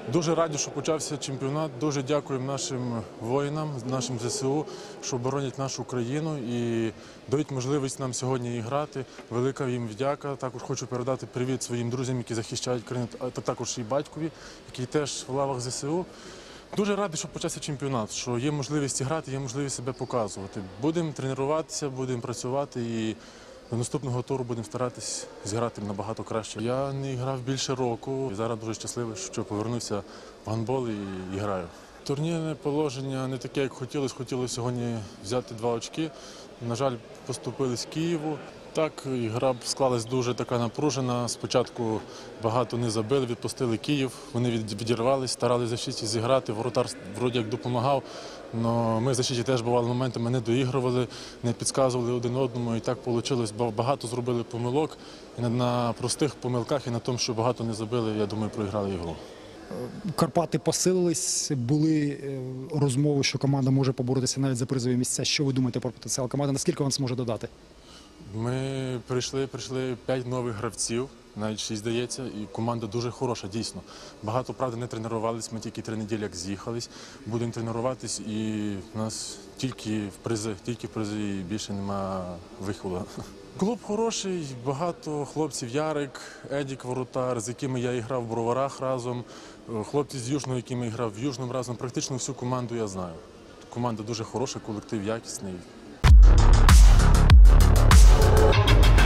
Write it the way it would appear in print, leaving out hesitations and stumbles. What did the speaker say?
Дуже раді, що почався чемпіонат. Дуже дякуємо нашим воїнам, нашим ЗСУ, що боронять нашу країну і дають можливість нам сьогодні і грати. Велика їм вдяка. Також хочу передати привіт своїм друзям, які захищають країну, а також і батькові, який теж в лавах ЗСУ. Дуже радий, що почався чемпіонат, що є можливість грати, є можливість себе показувати. Будемо тренуватися, будемо працювати і до наступного туру будемо старатися зіграти набагато краще. Я не грав більше року і зараз дуже щасливий, що повернувся в гандбол і граю. Турнірне положення не таке, як хотілося. Хотілося сьогодні взяти 2 очки. На жаль, поступили з Києву. Так, гра склалась дуже така напружена. Спочатку багато не забили, відпустили Київ. Вони відірвались, старалися защиті зіграти. Воротар вроді як допомагав. Але ми в защиті теж бували моменти, ми не доігрували, не підказували один одному. І так вийшло. Багато зробили помилок. І на простих помилках, і на тому, що багато не забили, я думаю, проіграли ігру. Карпати посилились, були розмови, що команда може поборотися навіть за призові місця. Що ви думаєте про потенціал команди? Наскільки він зможе додати? Ми прийшли 5 нових гравців, навіть 6, здається, і команда дуже хороша, дійсно. Багато, правда, не тренувалися, ми тільки 3 неділі як з'їхались. Будемо тренуватись і в нас тільки в призи і більше нема виходу. Клуб хороший, багато хлопців, Ярик, Едік Воротар, з якими я і грав в Броварах разом, хлопці з Южного, якими я грав в Южному разом. Практично всю команду я знаю. Команда дуже хороша, колектив якісний.